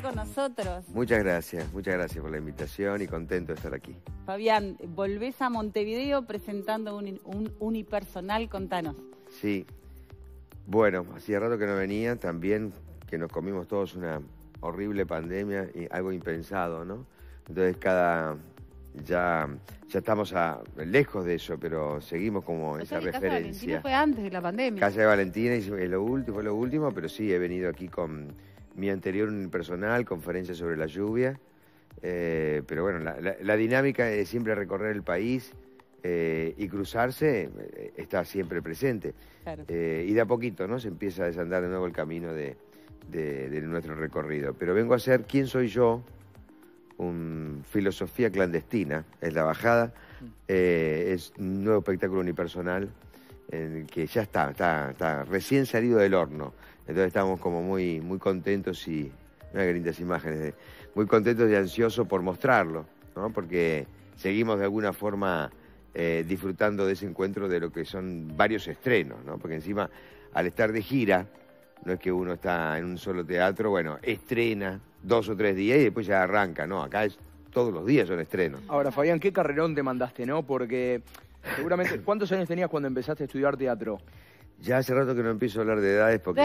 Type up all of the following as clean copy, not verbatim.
con nosotros. Muchas gracias por la invitación y contento de estar aquí. Fabián, volvés a Montevideo presentando un unipersonal, contanos. Sí, bueno, hacía rato que no venía, también que nos comimos todos una horrible pandemia y algo impensado, ¿no? Entonces ya estamos lejos de eso, pero seguimos como esa referencia. Casa de Valentina fue antes de la pandemia. Casa de Valentina fue lo último, pero sí, he venido aquí con mi anterior unipersonal, conferencia sobre la lluvia. Pero bueno, la dinámica es siempre recorrer el país y cruzarse está siempre presente. Claro. Y de a poquito, ¿no? Se empieza a desandar de nuevo el camino de nuestro recorrido. Pero vengo a ser ¿Quién soy yo? Filosofía clandestina, es la bajada, es un nuevo espectáculo unipersonal que ya está recién salido del horno, entonces estamos como muy contentos y, mira qué lindas imágenes, muy contentos y ansiosos por mostrarlo, ¿no? Porque seguimos de alguna forma disfrutando de ese encuentro de lo que son varios estrenos, ¿no? Porque encima al estar de gira, no es que uno está en un solo teatro, bueno, estrena 2 o 3 días y después ya arranca, ¿no? Acá todos los días son estrenos. Ahora, Fabián, qué carrerón te mandaste, ¿no? Porque seguramente, ¿cuántos años tenías cuando empezaste a estudiar teatro? Ya hace rato que no empiezo a hablar de edades porque...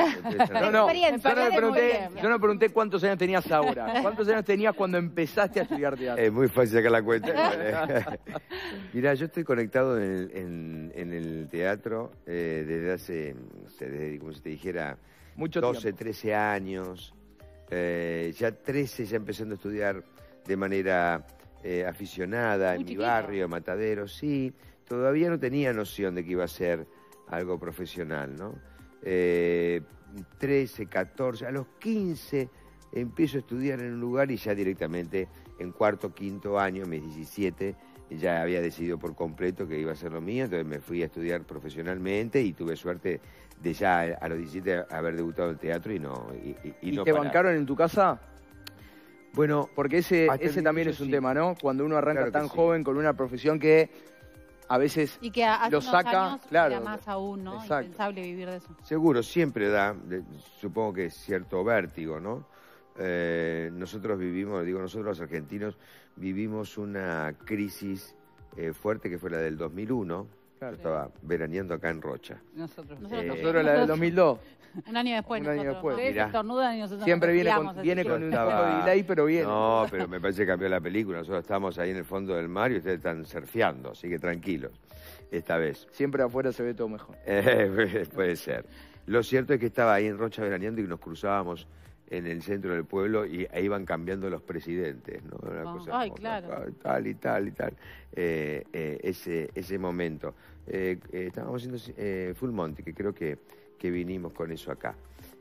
Yo no pregunté cuántos años tenías ahora. ¿Cuántos años tenías cuando empezaste a estudiar teatro? Es muy fácil sacar la cuenta. Mirá, yo estoy conectado en el teatro desde hace, no sé, desde, como si te dijera, mucho 12, tiempo. 13 años. Ya 13 ya empezando a estudiar de manera aficionada en mi barrio, Matadero, sí. Todavía no tenía noción de que iba a ser algo profesional, ¿no? 13, 14, a los 15 empiezo a estudiar en un lugar y ya directamente en cuarto, quinto año, mis 17, ya había decidido por completo que iba a ser lo mío, entonces me fui a estudiar profesionalmente y tuve suerte de ya a los 17 haber debutado en el teatro y no te bancaron en tu casa? Bueno, porque ese también es un tema, ¿no? Cuando uno arranca tan joven con una profesión que a veces y que hace lo saca, años claro, era más aún, ¿no? Exacto. Impensable vivir de eso. Seguro, siempre da, supongo que cierto vértigo, ¿no? Nosotros los argentinos vivimos una crisis fuerte que fue la del 2001. Claro. Yo estaba veraneando acá en Rocha. Nosotros la del 2002. Un año después. Un año después. Estornudan y nosotros siempre viene con un poco de delay, pero viene. No, pero me parece que cambió la película. Nosotros estamos ahí en el fondo del mar y ustedes están surfeando, así que tranquilos, esta vez. Siempre afuera se ve todo mejor. Puede ser. Lo cierto es que estaba ahí en Rocha veraneando y nos cruzábamos en el centro del pueblo y ahí iban cambiando los presidentes, ¿no? Una cosa ay, claro. Tal y tal. Ese momento. Estábamos haciendo Full Monty, que creo que vinimos con eso acá.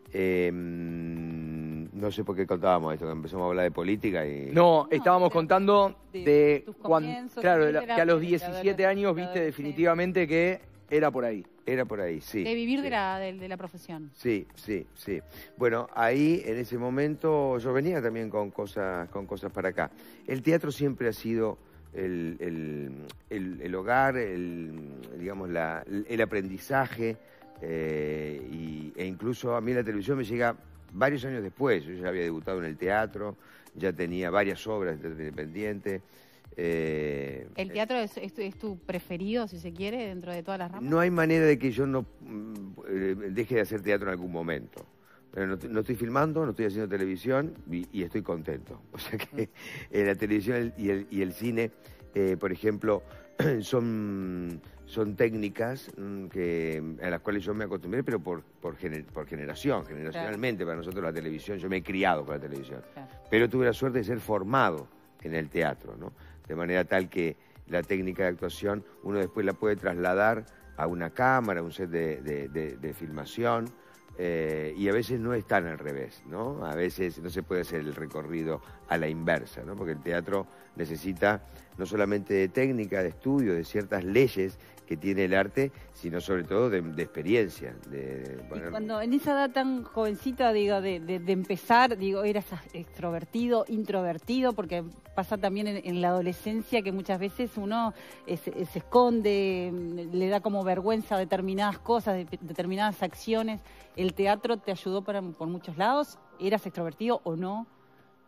No sé por qué contábamos esto, que empezamos a hablar de política y... No, estábamos contando de comienzos, claro, que a los 17 años viste definitivamente que era por ahí. Era por ahí, sí. De vivir sí. de la profesión. Sí. Bueno, ahí en ese momento yo venía también con cosas para acá. El teatro siempre ha sido el hogar, digamos, el aprendizaje, e incluso a mí la televisión me llega varios años después. Yo ya había debutado en el teatro, ya tenía varias obras de teatro independiente. ¿El teatro es tu preferido, si se quiere, dentro de todas las ramas? No hay manera de que yo no deje de hacer teatro en algún momento. No estoy filmando, no estoy haciendo televisión y estoy contento. O sea que la televisión y el cine, por ejemplo, son técnicas a las cuales yo me acostumbré, pero por generacionalmente. Para nosotros la televisión, yo me he criado con la televisión. Claro. Pero tuve la suerte de ser formado en el teatro, ¿no? De manera tal que la técnica de actuación uno después la puede trasladar a una cámara, a un set de filmación, y a veces no es tan al revés, ¿no? A veces no se puede hacer el recorrido a la inversa, ¿no? Porque el teatro necesita no solamente de técnica, de estudio, de ciertas leyes que tiene el arte, sino sobre todo de experiencia. Y cuando en esa edad tan jovencita, digo, de empezar, digo, eras extrovertido, introvertido, porque pasa también en la adolescencia que muchas veces uno se esconde, le da como vergüenza determinadas cosas, determinadas acciones. ¿El teatro te ayudó por muchos lados? ¿Eras extrovertido o no?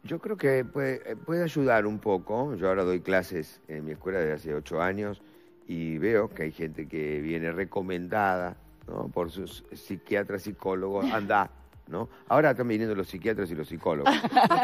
Yo creo que puede ayudar un poco. Yo ahora doy clases en mi escuela desde hace 8 años y veo que hay gente que viene recomendada, ¿no?, por sus psiquiatras, psicólogos, anda, ¿no? Ahora están viniendo los psiquiatras y los psicólogos.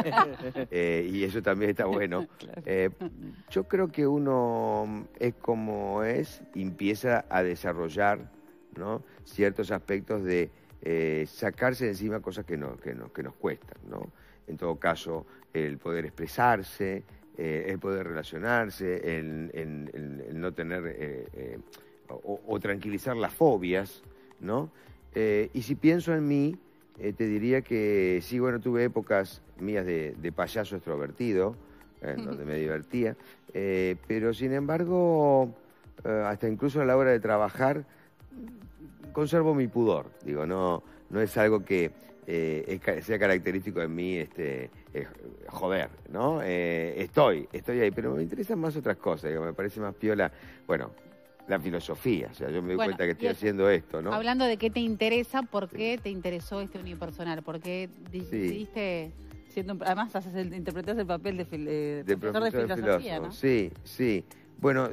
Y eso también está bueno. Claro. Yo creo que uno es como es y empieza a desarrollar, ¿no?, ciertos aspectos de sacarse de encima cosas que nos cuestan, ¿no? En todo caso, el poder expresarse, el poder relacionarse, el no tener o tranquilizar las fobias, ¿no? Y si pienso en mí, te diría que sí, bueno, tuve épocas mías de payaso extrovertido, donde me divertía, pero sin embargo, hasta incluso a la hora de trabajar, conservo mi pudor. Digo, no es algo que sea característico de mí, joder, ¿no? Estoy ahí, pero me interesan más otras cosas, digo, me parece más piola, bueno, la filosofía, o sea, yo me doy cuenta que estoy haciendo esto, ¿no? Hablando de qué te interesa, ¿por qué te interesó este unipersonal? ¿Por qué decidiste...? Además, interpretás el papel de profesor de filosofía, ¿no? Sí. Bueno,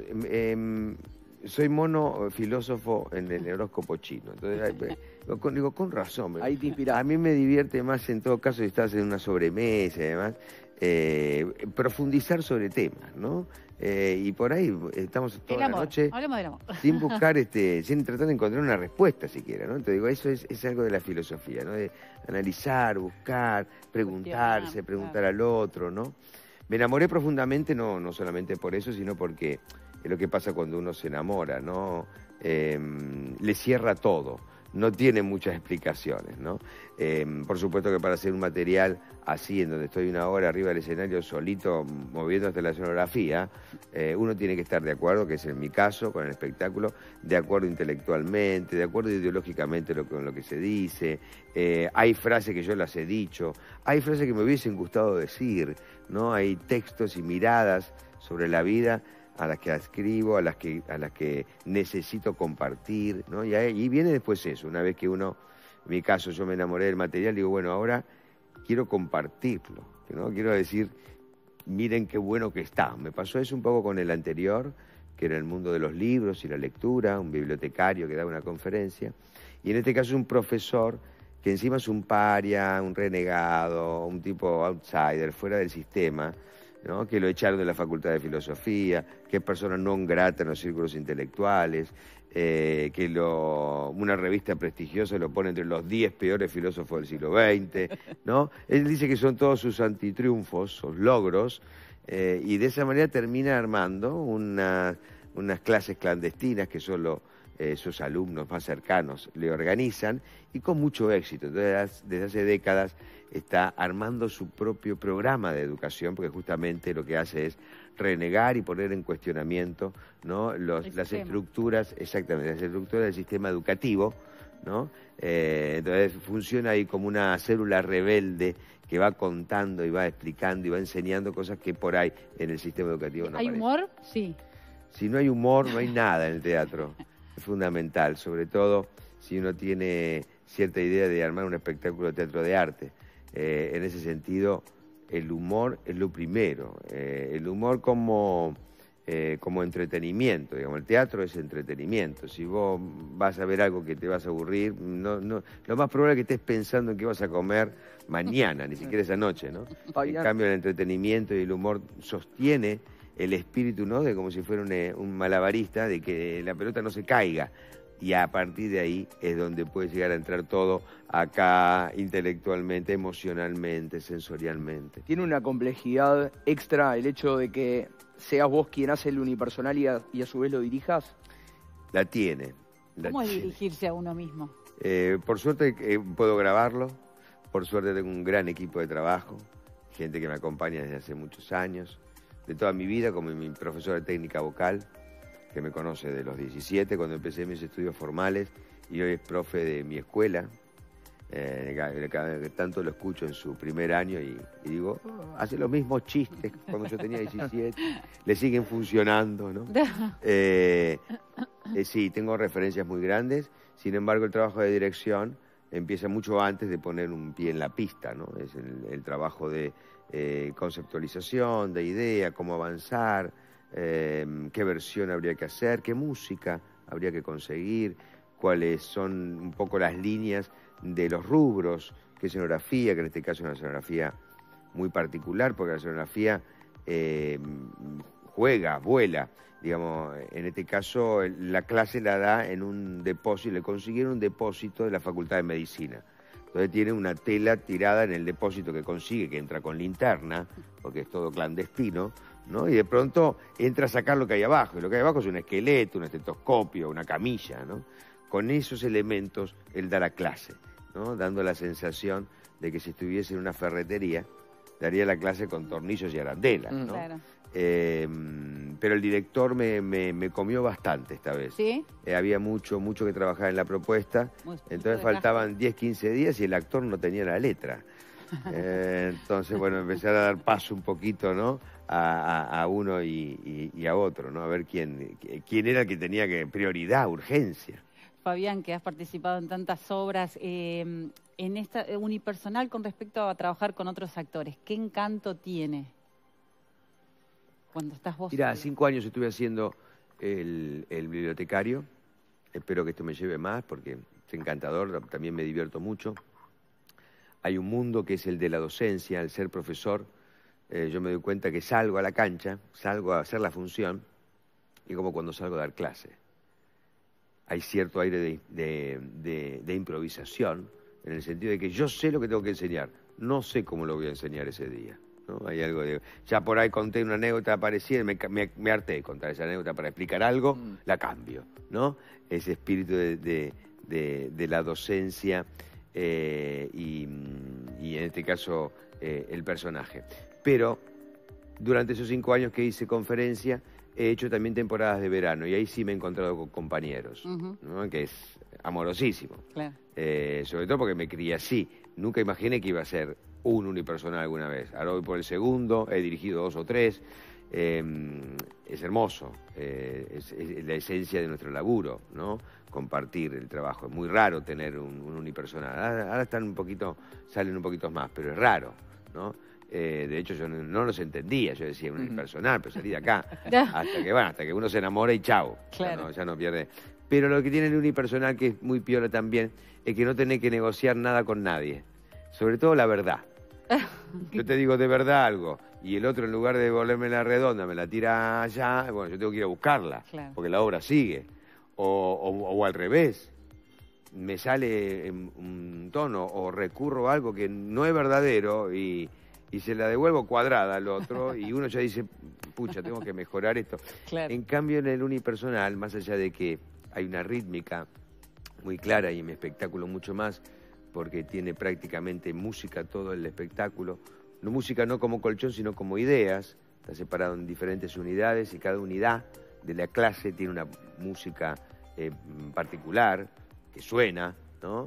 soy mono filósofo en el horóscopo chino. Entonces, digo, con razón. Ahí te inspirás. A mí me divierte más, en todo caso, si estás en una sobremesa y demás, profundizar sobre temas, ¿no? Y por ahí estamos toda la noche sin buscar, sin tratar de encontrar una respuesta siquiera, ¿no? Entonces digo, eso es algo de la filosofía, ¿no? De analizar, buscar, preguntar al otro, ¿no? Me enamoré profundamente, no solamente por eso, sino porque es lo que pasa cuando uno se enamora, ¿no? Le cierra todo, no tiene muchas explicaciones, ¿no? Por supuesto que para hacer un material así, en donde estoy una hora arriba del escenario solito, moviendo hasta la escenografía, uno tiene que estar de acuerdo, que es en mi caso, con el espectáculo, de acuerdo intelectualmente, de acuerdo ideológicamente con lo que se dice. Hay frases que yo las he dicho, hay frases que me hubiesen gustado decir, ¿no? Hay textos y miradas sobre la vida a las que escribo, a las que necesito compartir, ¿no? Y viene después eso, una vez que uno, en mi caso, yo me enamoré del material, digo, bueno, ahora quiero compartirlo, ¿no? Quiero decir, miren qué bueno que está. Me pasó eso un poco con el anterior, que era el mundo de los libros y la lectura, un bibliotecario que daba una conferencia, y en este caso es un profesor que encima es un paria, un renegado, un tipo outsider, fuera del sistema, ¿no? Que lo echaron de la Facultad de Filosofía, que es persona non grata en los círculos intelectuales, que una revista prestigiosa lo pone entre los 10 peores filósofos del siglo XX, ¿no? Él dice que son todos sus antitriunfos, sus logros, y de esa manera termina armando unas clases clandestinas que solo sus alumnos más cercanos le organizan, y con mucho éxito. Entonces, desde hace décadas está armando su propio programa de educación, porque justamente lo que hace es renegar y poner en cuestionamiento, ¿no? las estructuras, exactamente, las estructuras del sistema educativo, ¿no? Entonces funciona ahí como una célula rebelde que va contando y va explicando y va enseñando cosas que por ahí en el sistema educativo no aparecen. ¿Hay humor? Sí. Si no hay humor, no hay nada en el teatro. Es fundamental, sobre todo si uno tiene cierta idea de armar un espectáculo de teatro de arte. En ese sentido, el humor es lo primero. El humor como entretenimiento, digamos. El teatro es entretenimiento. Si vos vas a ver algo que te vas a aburrir, lo más probable es que estés pensando en qué vas a comer mañana, ni siquiera esa noche, ¿no? En cambio, el entretenimiento y el humor sostiene el espíritu, ¿no? De como si fuera un malabarista, de que la pelota no se caiga. Y a partir de ahí es donde puede llegar a entrar todo acá, intelectualmente, emocionalmente, sensorialmente. Tiene una complejidad extra el hecho de que seas vos quien hace el unipersonal y a su vez lo dirijas. La tiene. ¿Cómo es dirigirse a uno mismo? Por suerte puedo grabarlo, por suerte tengo un gran equipo de trabajo, gente que me acompaña desde hace muchos años, de toda mi vida, como mi profesor de técnica vocal, que me conoce de los 17, cuando empecé mis estudios formales, y hoy es profe de mi escuela. Tanto lo escucho en su primer año y digo, hace los mismos chistes cuando yo tenía 17, le siguen funcionando, ¿no? Sí, tengo referencias muy grandes, sin embargo el trabajo de dirección empieza mucho antes de poner un pie en la pista, ¿no? Es el trabajo de conceptualización, de idea, cómo avanzar, qué versión habría que hacer, qué música habría que conseguir, cuáles son un poco las líneas de los rubros, qué escenografía, que en este caso es una escenografía muy particular, porque la escenografía vuela, digamos, en este caso la clase la da en un depósito, le consiguieron un depósito de la Facultad de Medicina. Entonces tiene una tela tirada en el depósito que consigue, que entra con linterna, porque es todo clandestino, ¿no? Y de pronto entra a sacar lo que hay abajo, y lo que hay abajo es un esqueleto, un estetoscopio, una camilla, ¿no? Con esos elementos él da la clase, ¿no? Dando la sensación de que si estuviese en una ferretería, daría la clase con tornillos y arandelas, ¿no? Claro. Pero el director me comió bastante esta vez. ¿Sí? Había mucho que trabajar en la propuesta, entonces faltaban 10, 15 días y el actor no tenía la letra. Entonces, bueno, empecé a dar paso un poquito, ¿no? A uno y a otro, ¿no? A ver quién era el que tenía prioridad, urgencia. Fabián, que has participado en tantas obras, en esta unipersonal con respecto a trabajar con otros actores, ¿qué encanto tiene cuando estás vos? Mirá, 5 años estuve haciendo el bibliotecario, espero que esto me lleve más porque es encantador, también me divierto mucho. Hay un mundo que es el de la docencia, el ser profesor. Yo me doy cuenta que salgo a la cancha, salgo a hacer la función, y como cuando salgo a dar clase. Hay cierto aire de improvisación, en el sentido de que yo sé lo que tengo que enseñar, no sé cómo lo voy a enseñar ese día, ¿no? Hay algo de... Ya por ahí conté una anécdota parecida, me harté de contar esa anécdota para explicar algo, la cambio, ¿no? Ese espíritu de la docencia y en este caso el personaje. Pero durante esos 5 años que hice conferencia, he hecho también temporadas de verano y ahí sí me he encontrado con compañeros, ¿no? Que es amorosísimo. Claro. Sobre todo porque me crié así. Nunca imaginé que iba a ser un unipersonal alguna vez. Ahora voy por el segundo, he dirigido 2 o 3. Es hermoso, es la esencia de nuestro laburo, ¿no? Compartir el trabajo. Es muy raro tener un unipersonal. Ahora están salen un poquito más, pero es raro, ¿no? De hecho, yo no los entendía, yo decía unipersonal, pero salí de acá. hasta que uno se enamora y chau. Claro. Ya no pierde. Pero lo que tiene el unipersonal, que es muy piola también, es que no tenés que negociar nada con nadie. Sobre todo la verdad. Yo te digo de verdad algo, y el otro en lugar de volverme la redonda me la tira allá, bueno, yo tengo que ir a buscarla, porque la obra sigue. O al revés. Me sale un tono o recurro a algo que no es verdadero y se la devuelvo cuadrada al otro y uno ya dice, pucha, tengo que mejorar esto. Claro. En cambio, en el unipersonal, más allá de que hay una rítmica muy clara y en mi espectáculo mucho más, porque tiene prácticamente música todo el espectáculo, música no como colchón, sino como ideas, está separado en diferentes unidades y cada unidad de la clase tiene una música particular que suena, ¿no?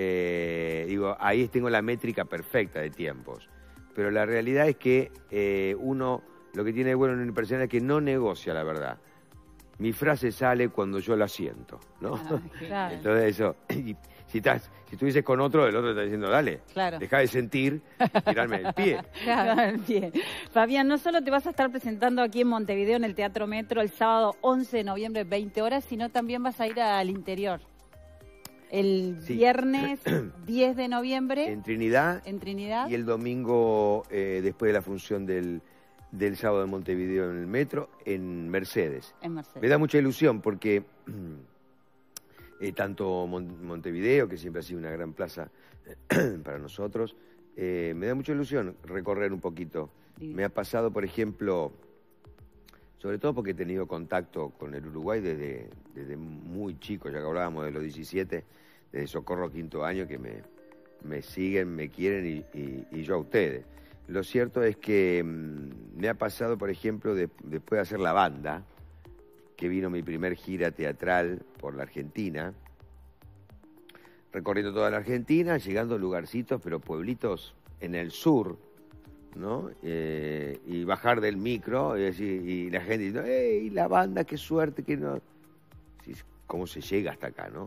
Ahí tengo la métrica perfecta de tiempos. Pero la realidad es que uno, lo que tiene de bueno en unipersonal es que no negocia la verdad. Mi frase sale cuando yo la siento, ¿no? Claro. Entonces eso, si estuvieses con otro, el otro está diciendo, dale, deja de sentir y tirarme el pie. Claro, el pie. Fabián, no solo te vas a estar presentando aquí en Montevideo, en el Teatro Metro, el sábado 11 de noviembre, 20 horas, sino también vas a ir al interior. El viernes 10 de noviembre. En Trinidad. Y el domingo, después de la función del sábado de Montevideo en el Metro, en Mercedes. Me da mucha ilusión porque tanto Montevideo, que siempre ha sido una gran plaza para nosotros, me da mucha ilusión recorrer un poquito. Me ha pasado, por ejemplo, sobre todo porque he tenido contacto con el Uruguay desde muy chico, ya que hablábamos de los 17, desde Socorro quinto año, que me siguen, me quieren y yo a ustedes. Lo cierto es que me ha pasado, por ejemplo, después de hacer la banda, que vino mi primer gira teatral por la Argentina, recorriendo toda la Argentina, llegando a lugarcitos, pero pueblitos en el sur, ¿no? Y bajar del micro y la gente diciendo, ¡ey, la banda, qué suerte! Que no... ¿Cómo se llega hasta acá, no?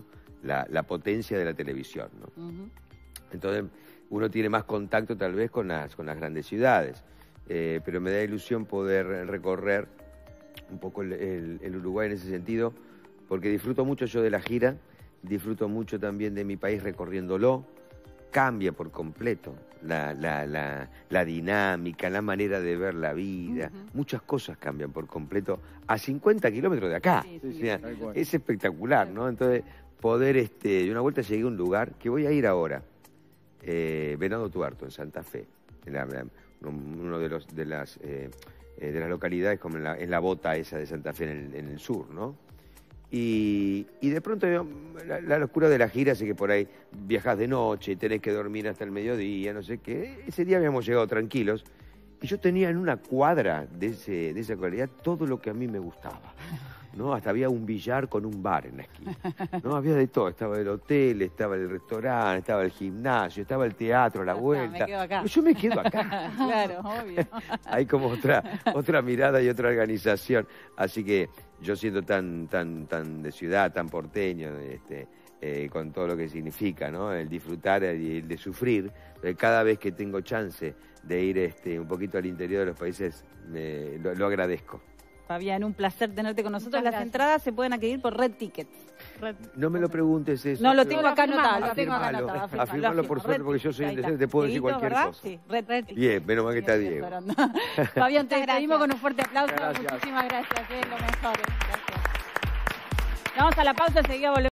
la potencia de la televisión, ¿no? Entonces uno tiene más contacto tal vez con las grandes ciudades, pero me da ilusión poder recorrer un poco el Uruguay en ese sentido, porque disfruto mucho yo de la gira, disfruto mucho también de mi país recorriéndolo. Cambia por completo la dinámica, la manera de ver la vida. Muchas cosas cambian por completo a 50 kilómetros de acá. O sea, es espectacular, ¿no? Entonces, poder, de una vuelta llegué a un lugar que voy a ir ahora, Venado Tuerto, en Santa Fe, uno de las localidades como en la bota esa de Santa Fe en el sur, ¿no? Y de pronto la locura de la gira hace que por ahí viajás de noche y tenés que dormir hasta el mediodía, no sé qué. Ese día habíamos llegado tranquilos y yo tenía en una cuadra de esa localidad todo lo que a mí me gustaba, ¿no? Hasta había un billar con un bar en la esquina, ¿no? Había de todo, estaba el hotel, estaba el restaurante, estaba el gimnasio, estaba el teatro, la vuelta. Me quedo acá. Yo me quedo acá. Claro, obvio. Hay como otra mirada y otra organización. Así que yo siendo tan de ciudad, tan porteño, con todo lo que significa, ¿no? El disfrutar y el de sufrir, cada vez que tengo chance de ir un poquito al interior de los países, lo agradezco. Fabián, un placer tenerte con nosotros. Las entradas se pueden adquirir por Red Tickets. No me lo preguntes eso. No, lo tengo acá anotado. Afirmalo por suerte, porque yo soy indecente, te puedo decir cualquier cosa. Sí, Red Tickets. Bien, menos mal que está Diego. Fabián, te despedimos con un fuerte aplauso. Gracias. Muchísimas gracias, lo mejor. Gracias. Vamos a la pausa, enseguida volvemos.